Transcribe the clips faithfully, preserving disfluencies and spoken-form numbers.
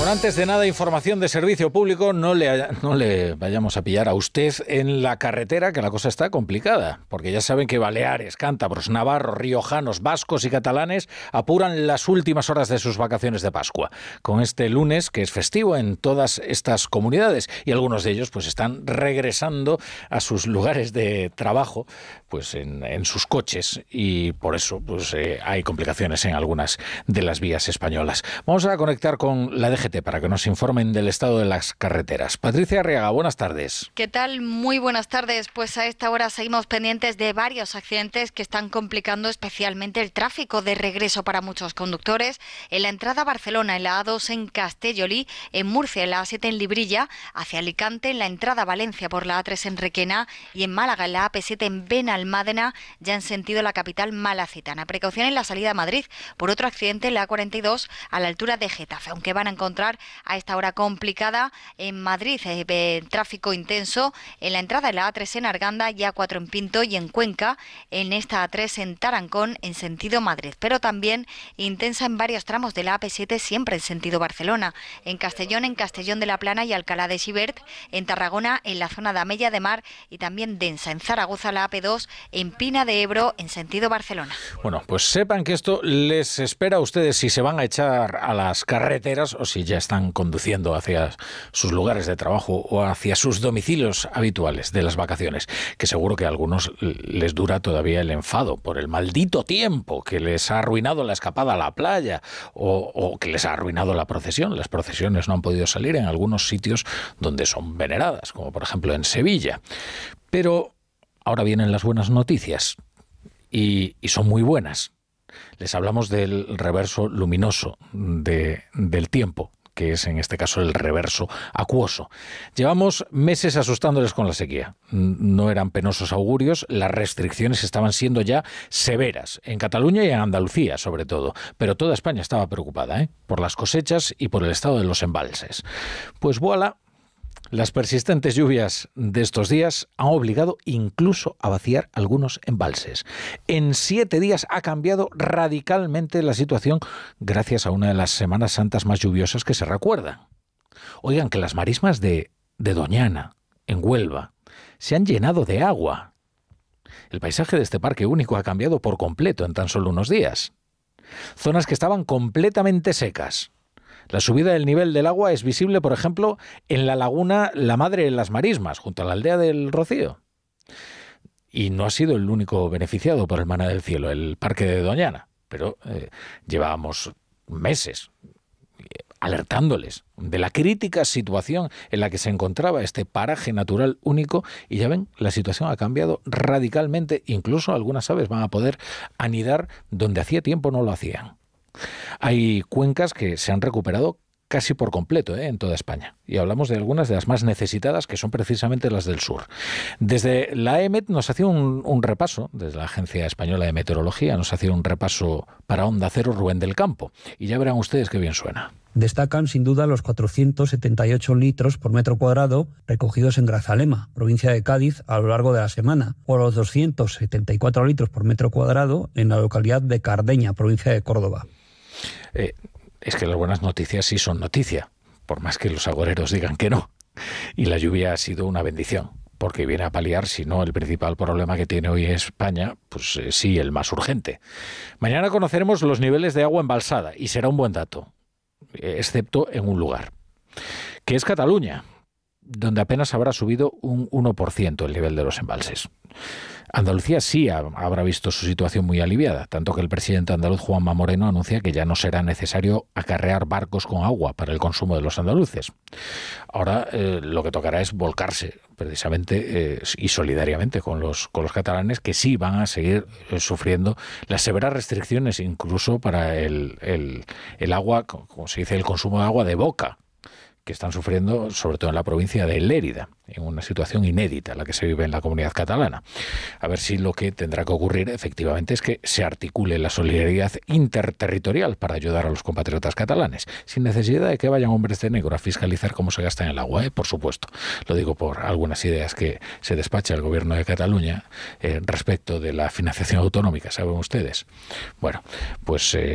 Bueno, antes de nada, información de servicio público, no le, no le vayamos a pillar a usted en la carretera, que la cosa está complicada, porque ya saben que baleares, cántabros, navarros, riojanos, vascos y catalanes apuran las últimas horas de sus vacaciones de Pascua, con este lunes que es festivo en todas estas comunidades, y algunos de ellos pues están regresando a sus lugares de trabajo pues en, en sus coches, y por eso pues eh, hay complicaciones en algunas de las vías españolas. Vamos a conectar con la D G T para que nos informen del estado de las carreteras. Patricia Arriaga, buenas tardes. ¿Qué tal? Muy buenas tardes. Pues a esta hora seguimos pendientes de varios accidentes que están complicando especialmente el tráfico de regreso para muchos conductores. En la entrada a Barcelona, en la A dos en Castellolí, en Murcia, en la A siete en Librilla, hacia Alicante, en la entrada a Valencia por la A tres en Requena y en Málaga, en la A P siete en Benalmádena, ya en sentido la capital malacitana. Precaución en la salida a Madrid por otro accidente en la A cuarenta y dos a la altura de Getafe, aunque van a encontrar a esta hora complicada en Madrid, eh, tráfico intenso en la entrada de la A tres en Arganda y A cuatro en Pinto, y en Cuenca en esta A tres en Tarancón en sentido Madrid, pero también intensa en varios tramos de la A P siete siempre en sentido Barcelona, en Castellón, en Castellón de la Plana y Alcalá de Xivert, en Tarragona en la zona de Amella de Mar, y también densa en Zaragoza la A P dos en Pina de Ebro en sentido Barcelona. Bueno, pues sepan que esto les espera a ustedes si se van a echar a las carreteras o si ya están conduciendo hacia sus lugares de trabajo o hacia sus domicilios habituales de las vacaciones, que seguro que a algunos les dura todavía el enfado por el maldito tiempo que les ha arruinado la escapada a la playa o, o que les ha arruinado la procesión. Las procesiones no han podido salir en algunos sitios donde son veneradas, como por ejemplo en Sevilla. Pero ahora vienen las buenas noticias y, y son muy buenas. Les hablamos del reverso luminoso de, del tiempo, que es en este caso el reverso acuoso. Llevamos meses asustándoles con la sequía. No eran penosos augurios, las restricciones estaban siendo ya severas, en Cataluña y en Andalucía sobre todo, pero toda España estaba preocupada, ¿eh? por las cosechas y por el estado de los embalses. Pues voilà. Las persistentes lluvias de estos días han obligado incluso a vaciar algunos embalses. En siete días ha cambiado radicalmente la situación gracias a una de las Semanas Santas más lluviosas que se recuerdan. Oigan, que las marismas de, de Doñana, en Huelva, se han llenado de agua. El paisaje de este parque único ha cambiado por completo en tan solo unos días. Zonas que estaban completamente secas. La subida del nivel del agua es visible, por ejemplo, en la laguna La Madre de las Marismas, junto a la aldea del Rocío. Y no ha sido el único beneficiado por el Maná del Cielo, el parque de Doñana, pero eh, llevábamos meses alertándoles de la crítica situación en la que se encontraba este paraje natural único, y ya ven, la situación ha cambiado radicalmente. Incluso algunas aves van a poder anidar donde hacía tiempo no lo hacían. Hay cuencas que se han recuperado casi por completo ¿eh? en toda España. Y hablamos de algunas de las más necesitadas, que son precisamente las del sur. Desde la EMET nos hacía un, un repaso, desde la Agencia Española de Meteorología, nos hacía un repaso para Onda Cero Rubén del Campo. Y ya verán ustedes qué bien suena. Destacan sin duda los cuatrocientos setenta y ocho litros por metro cuadrado recogidos en Grazalema, provincia de Cádiz, a lo largo de la semana, o los doscientos setenta y cuatro litros por metro cuadrado en la localidad de Cardeña, provincia de Córdoba. Eh, es que las buenas noticias sí son noticia, por más que los agoreros digan que no. Y la lluvia ha sido una bendición, porque viene a paliar, si no el principal problema que tiene hoy España, pues eh, sí, el más urgente. Mañana conoceremos los niveles de agua embalsada, y será un buen dato, eh, excepto en un lugar, que es Cataluña, donde apenas habrá subido un uno por ciento el nivel de los embalses. Andalucía sí ha, habrá visto su situación muy aliviada, tanto que el presidente andaluz Juanma Moreno anuncia que ya no será necesario acarrear barcos con agua para el consumo de los andaluces. Ahora eh, lo que tocará es volcarse precisamente eh, y solidariamente con los, con los catalanes, que sí van a seguir eh, sufriendo las severas restricciones, incluso para el, el, el agua, como se dice, el consumo de agua de boca, que están sufriendo sobre todo en la provincia de Lérida, en una situación inédita la que se vive en la comunidad catalana. A ver si lo que tendrá que ocurrir efectivamente es que se articule la solidaridad interterritorial para ayudar a los compatriotas catalanes, sin necesidad de que vayan hombres de negro a fiscalizar cómo se gasta en el agua, ¿eh? Por supuesto. Lo digo por algunas ideas que se despacha el gobierno de Cataluña eh, respecto de la financiación autonómica, ¿saben ustedes? Bueno, pues... Eh,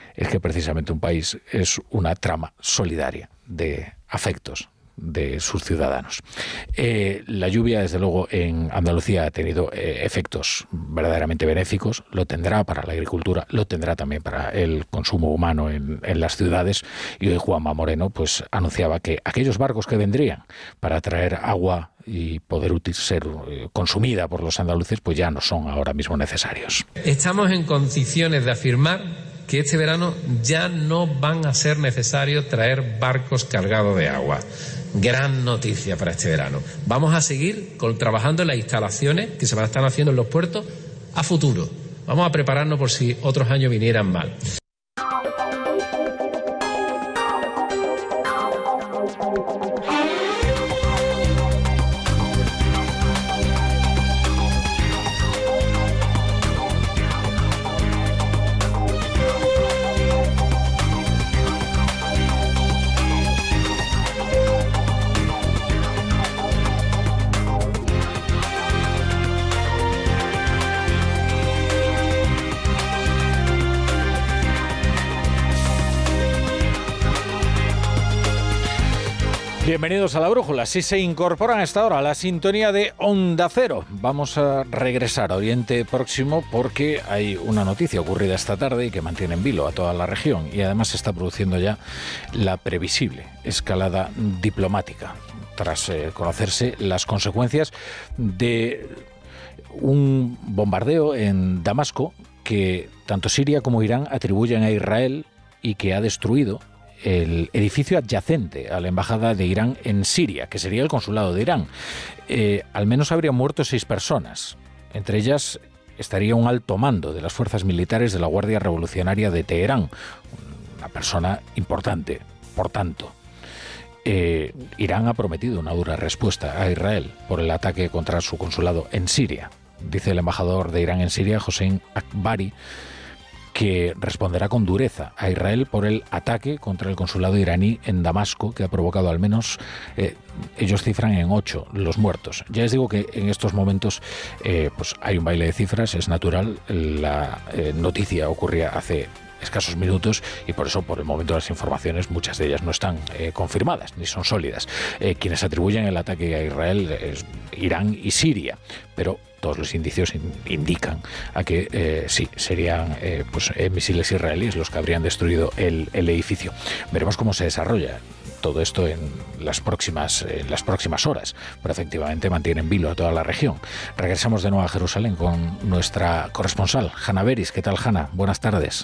es que precisamente un país es una trama solidaria de afectos de sus ciudadanos. Eh, la lluvia, desde luego, en Andalucía ha tenido eh, efectos verdaderamente benéficos, lo tendrá para la agricultura, lo tendrá también para el consumo humano en, en las ciudades, y hoy Juanma Moreno pues anunciaba que aquellos barcos que vendrían para traer agua y poder útil ser eh, consumida por los andaluces, pues ya no son ahora mismo necesarios. Estamos en condiciones de afirmar que este verano ya no van a ser necesarios traer barcos cargados de agua. Gran noticia para este verano. Vamos a seguir con, trabajando en las instalaciones que se van a estar haciendo en los puertos a futuro. Vamos a prepararnos por si otros años vinieran mal. Bienvenidos a La Brújula. Si se incorporan a esta hora a la sintonía de Onda Cero, vamos a regresar a Oriente Próximo porque hay una noticia ocurrida esta tarde y que mantiene en vilo a toda la región, y además se está produciendo ya la previsible escalada diplomática tras eh, conocerse las consecuencias de un bombardeo en Damasco que tanto Siria como Irán atribuyen a Israel y que ha destruido el edificio adyacente a la embajada de Irán en Siria, que sería el consulado de Irán. Eh, al menos habrían muerto seis personas. Entre ellas estaría un alto mando de las fuerzas militares de la Guardia Revolucionaria de Teherán, una persona importante. Por tanto, eh, Irán ha prometido una dura respuesta a Israel por el ataque contra su consulado en Siria. Dice el embajador de Irán en Siria, Hossein Akbari, que responderá con dureza a Israel por el ataque contra el consulado iraní en Damasco, que ha provocado al menos, eh, ellos cifran en ocho los muertos. Ya les digo que en estos momentos eh, pues hay un baile de cifras, es natural, la eh, noticia ocurría hace escasos minutos y por eso, por el momento, las informaciones, muchas de ellas no están eh, confirmadas ni son sólidas. Eh, quienes atribuyen el ataque a Israel es Irán y Siria, pero todos los indicios indican a que eh, sí, serían eh, pues, eh, misiles israelíes los que habrían destruido el, el edificio. Veremos cómo se desarrolla todo esto en las próximas, en las próximas horas, pero efectivamente mantiene en vilo a toda la región. Regresamos de nuevo a Jerusalén con nuestra corresponsal, Hanna Beris. ¿Qué tal, Hanna? Buenas tardes.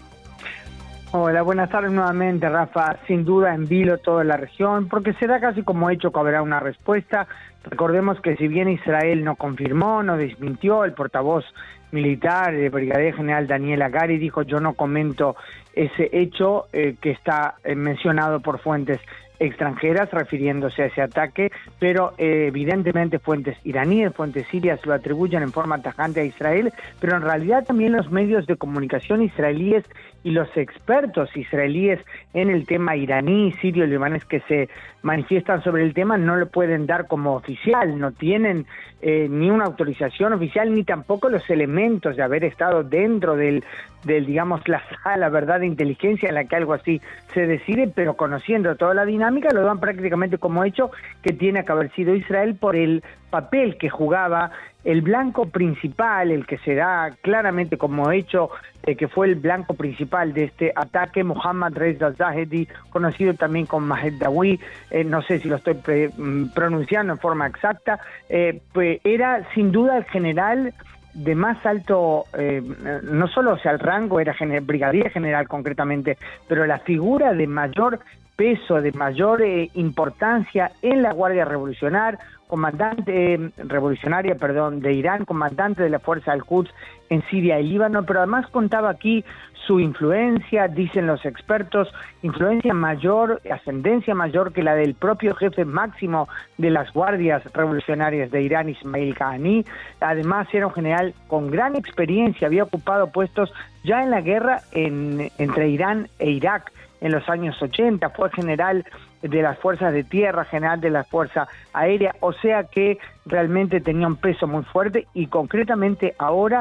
Hola, buenas tardes nuevamente, Rafa. Sin duda en vilo toda la región, porque se da casi como hecho que habrá una respuesta. Recordemos que si bien Israel no confirmó, no desmintió, el portavoz militar, el brigadier general Daniel Hagari, dijo: yo no comento ese hecho eh, que está eh, mencionado por fuentes extranjeras refiriéndose a ese ataque, pero eh, evidentemente fuentes iraníes, fuentes sirias lo atribuyen en forma tajante a Israel, pero en realidad también los medios de comunicación israelíes y los expertos israelíes en el tema iraní, sirio y libanés que se manifiestan sobre el tema no lo pueden dar como oficial, no tienen eh, ni una autorización oficial ni tampoco los elementos de haber estado dentro del, del digamos, la sala, verdad, de inteligencia en la que algo así se decide, pero conociendo toda la dinámica lo dan prácticamente como hecho que tiene que haber sido Israel por el papel que jugaba el blanco principal, el que se da claramente como hecho eh, que fue el blanco principal de este ataque, Mohammad Reza Zahedi, conocido también como Mahed Dawi, eh, no sé si lo estoy pre, pronunciando en forma exacta, eh, pues era sin duda el general de más alto, eh, no solo o sea el rango era general, brigadier general concretamente, pero la figura de mayor peso, de mayor eh, importancia en la Guardia Revolucionaria, comandante eh, revolucionaria, perdón, de Irán, comandante de la Fuerza Al-Quds en Siria y Líbano, pero además contaba aquí su influencia, dicen los expertos, influencia mayor, ascendencia mayor que la del propio jefe máximo de las guardias revolucionarias de Irán, Ismail Qaani. Además era un general con gran experiencia, había ocupado puestos ya en la guerra en, entre Irán e Irak en los años ochenta, fue general de las fuerzas de tierra, general de la fuerza aérea, o sea que realmente tenía un peso muy fuerte y concretamente ahora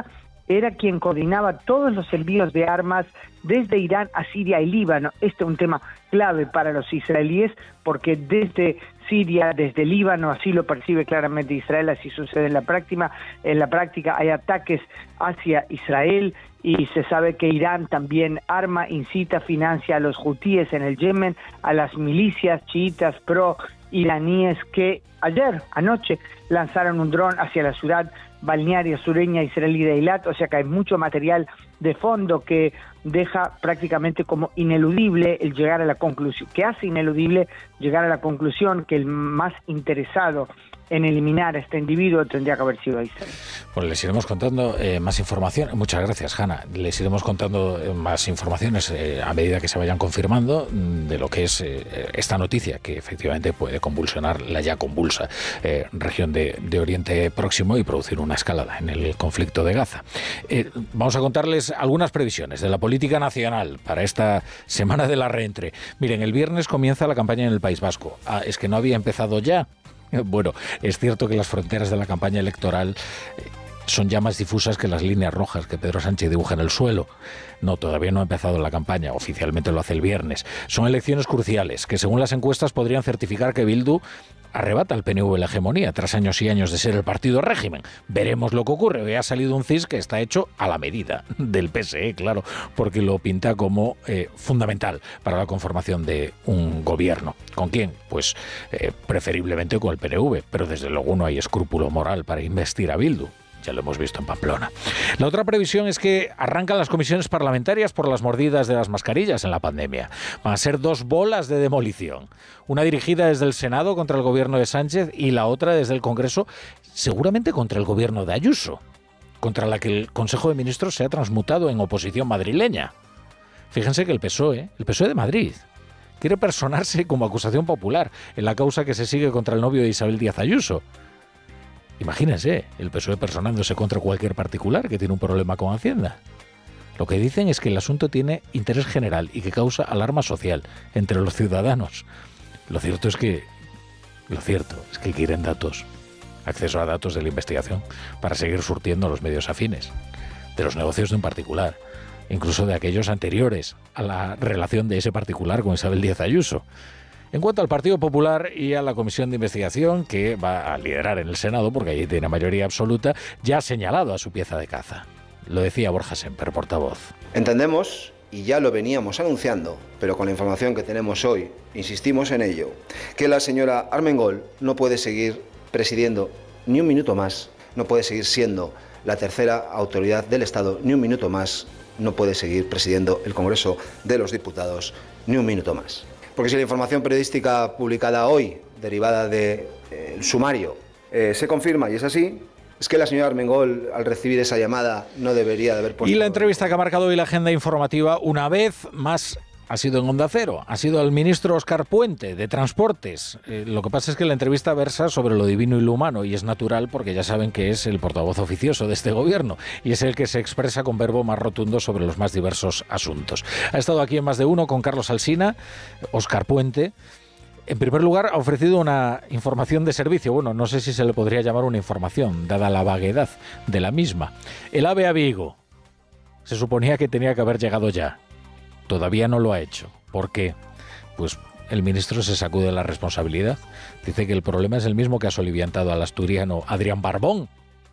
era quien coordinaba todos los envíos de armas desde Irán a Siria y Líbano. Este es un tema clave para los israelíes, porque desde Siria, desde Líbano, así lo percibe claramente Israel, así sucede en la práctica, en la práctica hay ataques hacia Israel, y se sabe que Irán también arma, incita, financia a los hutíes en el Yemen, a las milicias chiitas pro-iraníes que ayer, anoche, lanzaron un dron hacia la ciudad balnearia sureña israelí de Eilat, o sea que hay mucho material de fondo que deja prácticamente como ineludible el llegar a la conclusión, que hace ineludible llegar a la conclusión que el más interesado en eliminar a este individuo tendría que haber sido Israel. Pues les iremos contando eh, más información. Muchas gracias, Hanna. Les iremos contando eh, más informaciones eh, a medida que se vayan confirmando mm, de lo que es eh, esta noticia, que efectivamente puede convulsionar la ya convulsa eh, región de, de Oriente Próximo y producir una escalada en el conflicto de Gaza. Eh, vamos a contarles algunas previsiones de la política nacional para esta semana de la reentré. Miren, el viernes comienza la campaña en el País Vasco. Ah, es que no había empezado ya. Bueno, es cierto que las fronteras de la campaña electoral son ya más difusas que las líneas rojas que Pedro Sánchez dibuja en el suelo. No, todavía no ha empezado la campaña, oficialmente lo hace el viernes. Son elecciones cruciales que, según las encuestas, podrían certificar que Bildu arrebata al P N V la hegemonía tras años y años de ser el partido régimen. Veremos lo que ocurre. Hoy ha salido un C I S que está hecho a la medida del P S E, claro, porque lo pinta como eh, fundamental para la conformación de un gobierno. ¿Con quién? Pues eh, preferiblemente con el P N V, pero desde luego no hay escrúpulo moral para investir a Bildu. Ya lo hemos visto en Pamplona. La otra previsión es que arrancan las comisiones parlamentarias por las mordidas de las mascarillas en la pandemia. Van a ser dos bolas de demolición. Una dirigida desde el Senado contra el gobierno de Sánchez y la otra desde el Congreso, seguramente contra el gobierno de Ayuso, contra la que el Consejo de Ministros se ha transmutado en oposición madrileña. Fíjense que el P S O E, el P S O E de Madrid, quiere personarse como acusación popular en la causa que se sigue contra el novio de Isabel Díaz Ayuso. Imagínense, el P S O E personándose contra cualquier particular que tiene un problema con Hacienda. Lo que dicen es que el asunto tiene interés general y que causa alarma social entre los ciudadanos. Lo cierto es que, lo cierto es que quieren datos, acceso a datos de la investigación para seguir surtiendo los medios afines, de los negocios de un particular, incluso de aquellos anteriores a la relación de ese particular con Isabel Díaz Ayuso. En cuanto al Partido Popular y a la comisión de investigación que va a liderar en el Senado, porque allí tiene mayoría absoluta, ya ha señalado a su pieza de caza. Lo decía Borja Semper, portavoz. Entendemos, y ya lo veníamos anunciando, pero con la información que tenemos hoy, insistimos en ello, que la señora Armengol no puede seguir presidiendo ni un minuto más, no puede seguir siendo la tercera autoridad del Estado ni un minuto más, no puede seguir presidiendo el Congreso de los Diputados ni un minuto más. Porque si la información periodística publicada hoy, derivada del eh, sumario, eh, se confirma y es así, es que la señora Armengol, al recibir esa llamada, no debería de haber puesto... Y la entrevista que ha marcado hoy la agenda informativa, una vez más, ha sido en Onda Cero. Ha sido al ministro Óscar Puente, de Transportes. Eh, lo que pasa es que la entrevista versa sobre lo divino y lo humano, y es natural porque ya saben que es el portavoz oficioso de este gobierno, y es el que se expresa con verbo más rotundo sobre los más diversos asuntos. Ha estado aquí en Más de Uno con Carlos Alsina, Óscar Puente. En primer lugar, ha ofrecido una información de servicio. Bueno, no sé si se le podría llamar una información, dada la vaguedad de la misma. El AVE a Vigo se suponía que tenía que haber llegado ya. Todavía no lo ha hecho. ¿Por qué? Pues el ministro se sacude la responsabilidad. Dice que el problema es el mismo que ha soliviantado al asturiano Adrián Barbón,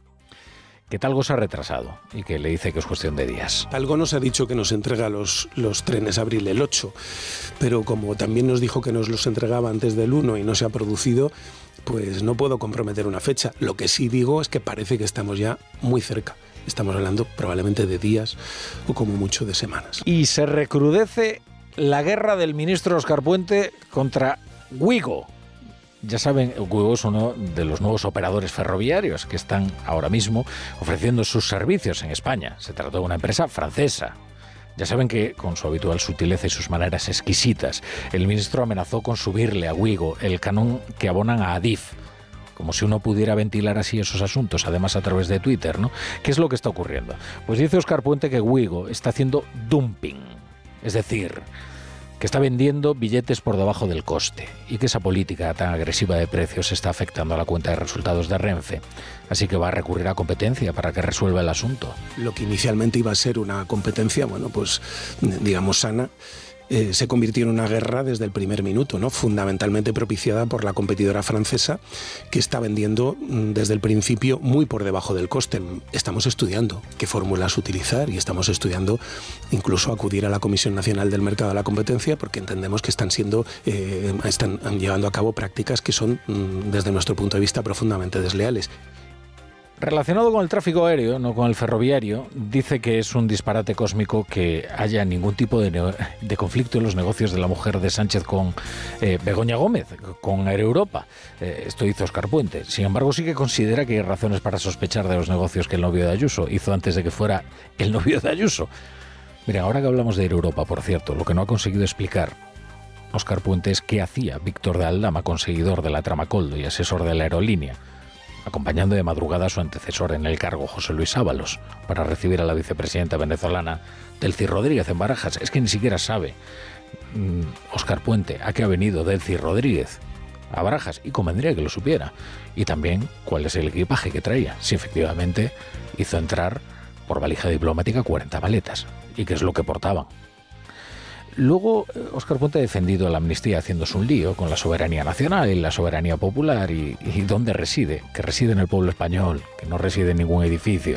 que Talgo se ha retrasado y que le dice que es cuestión de días. Talgo nos ha dicho que nos entrega los, los trenes abril el ocho, pero como también nos dijo que nos los entregaba antes del uno y no se ha producido, pues no puedo comprometer una fecha. Lo que sí digo es que parece que estamos ya muy cerca. Estamos hablando probablemente de días o como mucho de semanas. Y se recrudece la guerra del ministro Óscar Puente contra Wigo. Ya saben, Wigo es uno de los nuevos operadores ferroviarios que están ahora mismo ofreciendo sus servicios en España. Se trata de una empresa francesa. Ya saben que, con su habitual sutileza y sus maneras exquisitas, el ministro amenazó con subirle a Wigo el canon que abonan a Adif. Como si uno pudiera ventilar así esos asuntos, además a través de Twitter, ¿no? ¿Qué es lo que está ocurriendo? Pues dice Óscar Puente que Wigo está haciendo dumping, es decir, que está vendiendo billetes por debajo del coste y que esa política tan agresiva de precios está afectando a la cuenta de resultados de Renfe. Así que va a recurrir a competencia para que resuelva el asunto. Lo que inicialmente iba a ser una competencia, bueno, pues digamos sana, Eh, se convirtió en una guerra desde el primer minuto, ¿no? Fundamentalmente propiciada por la competidora francesa, que está vendiendo desde el principio muy por debajo del coste. Estamos estudiando qué fórmulas utilizar y estamos estudiando incluso acudir a la Comisión Nacional del Mercado de la Competencia, porque entendemos que están siendo eh, están llevando a cabo prácticas que son, desde nuestro punto de vista, profundamente desleales. Relacionado con el tráfico aéreo, no con el ferroviario, dice que es un disparate cósmico que haya ningún tipo de, de conflicto en los negocios de la mujer de Sánchez con eh, Begoña Gómez, con Air Europa. Eh, esto hizo Óscar Puente. Sin embargo, sí que considera que hay razones para sospechar de los negocios que el novio de Ayuso hizo antes de que fuera el novio de Ayuso. Mira, ahora que hablamos de Air Europa, por cierto, lo que no ha conseguido explicar Óscar Puente es qué hacía Víctor de Aldama, conseguidor de la trama Coldo y asesor de la aerolínea, acompañando de madrugada a su antecesor en el cargo, José Luis Ábalos, para recibir a la vicepresidenta venezolana Delcy Rodríguez en Barajas. Es que ni siquiera sabe mmm, Óscar Puente a qué ha venido Delcy Rodríguez a Barajas, y convendría que lo supiera. Y también cuál es el equipaje que traía, si efectivamente hizo entrar por valija diplomática cuarenta maletas, y qué es lo que portaban. Luego, Óscar Puente ha defendido la amnistía haciéndose un lío con la soberanía nacional y la soberanía popular y, y dónde reside, que reside en el pueblo español, que no reside en ningún edificio.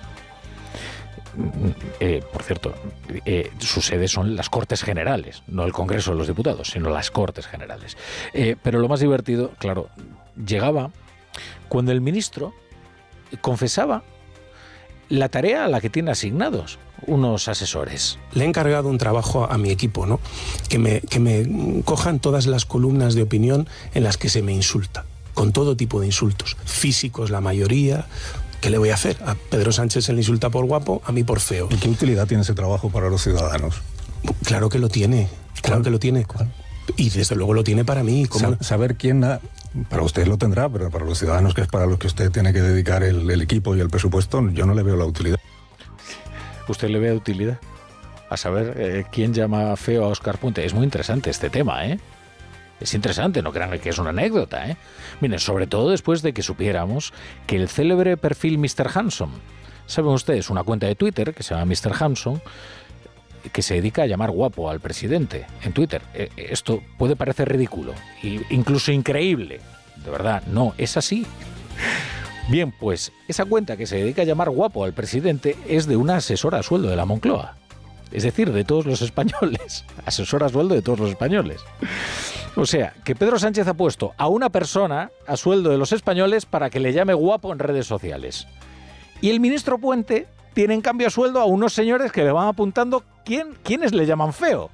Eh, por cierto, eh, su sede son las Cortes Generales, no el Congreso de los Diputados, sino las Cortes Generales. Eh, pero lo más divertido, claro, llegaba cuando el ministro confesaba la tarea a la que tiene asignados unos asesores. Le he encargado un trabajo a mi equipo, ¿no? Que me, que me cojan todas las columnas de opinión en las que se me insulta, con todo tipo de insultos, físicos la mayoría. ¿Qué le voy a hacer? A Pedro Sánchez se le insulta por guapo, a mí por feo. ¿Y qué utilidad tiene ese trabajo para los ciudadanos? Claro que lo tiene, claro que lo tiene. ¿Cuál? Y desde luego lo tiene para mí. ¿Cómo? Saber quién... Ha... Para usted lo tendrá, pero para los ciudadanos, que es para los que usted tiene que dedicar el, el equipo y el presupuesto, yo no le veo la utilidad. ¿Usted le ve utilidad? A saber eh, quién llama feo a Óscar Puente. Es muy interesante este tema, ¿eh? Es interesante, no crean que es una anécdota, ¿eh? Miren, sobre todo después de que supiéramos que el célebre perfil mister Hanson, saben ustedes, una cuenta de Twitter que se llama mister Hanson, que se dedica a llamar guapo al presidente en Twitter. Eh, esto puede parecer ridículo e incluso increíble. De verdad, no, es así. Bien, pues esa cuenta que se dedica a llamar guapo al presidente es de una asesora a sueldo de la Moncloa. Es decir, de todos los españoles. Asesora a sueldo de todos los españoles. O sea, que Pedro Sánchez ha puesto a una persona a sueldo de los españoles para que le llame guapo en redes sociales. Y el ministro Puente tiene en cambio a sueldo a unos señores que le van apuntando quién, quiénes le llaman feo.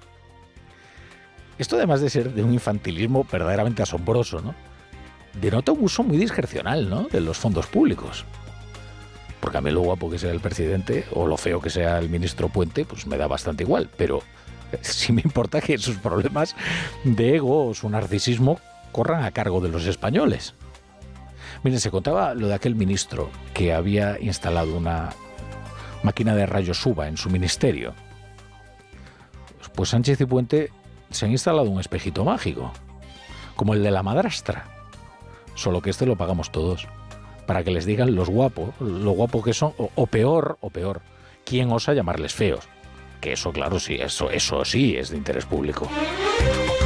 Esto, además de ser de un infantilismo verdaderamente asombroso, ¿no?, denota un uso muy discrecional, ¿no?, de los fondos públicos. Porque a mí lo guapo que sea el presidente o lo feo que sea el ministro Puente, pues me da bastante igual. Pero sí me importa que sus problemas de ego o su narcisismo corran a cargo de los españoles. Miren, se contaba lo de aquel ministro que había instalado una máquina de rayos U V A en su ministerio. Pues Sánchez y Puente se han instalado un espejito mágico, como el de la madrastra. Solo que este lo pagamos todos, para que les digan los guapos, lo guapo que son, o, o peor, o peor, quién osa llamarles feos. Que eso, claro, sí, eso, eso sí es de interés público.